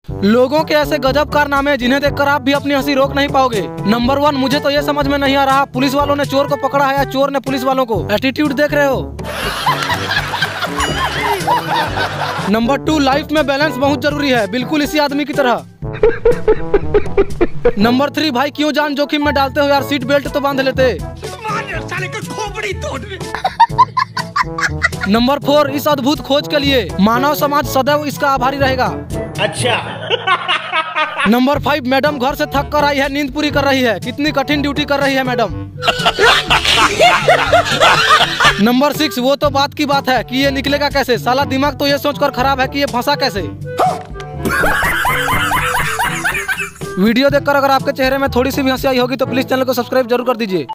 लोगों के ऐसे गजब कारनामे जिन्हें देखकर आप भी अपनी हंसी रोक नहीं पाओगे। नंबर 1, मुझे तो ये समझ में नहीं आ रहा पुलिस वालों ने चोर को पकड़ा है या चोर ने पुलिस वालों को। एटीट्यूड देख रहे हो। नंबर 2, लाइफ में बैलेंस बहुत जरूरी है, बिल्कुल इसी आदमी की तरह। नंबर 3, भाई क्यों जान जोखिम में डालते हो यार, सीट बेल्ट तो बांध लेते। नंबर 4, इस अद्भुत खोज के लिए मानव समाज सदैव इसका आभारी रहेगा। अच्छा। नंबर 5, मैडम घर से थक कर आई है, नींद पूरी कर रही है। कितनी कठिन ड्यूटी कर रही है मैडम। नंबर 6, वो तो बात की बात है कि ये निकलेगा कैसे, साला दिमाग तो ये सोचकर खराब है कि ये फंसा कैसे। वीडियो देखकर अगर आपके चेहरे में थोड़ी सी भी हंसी आई होगी तो प्लीज चैनल को सब्सक्राइब जरूर कर दीजिए।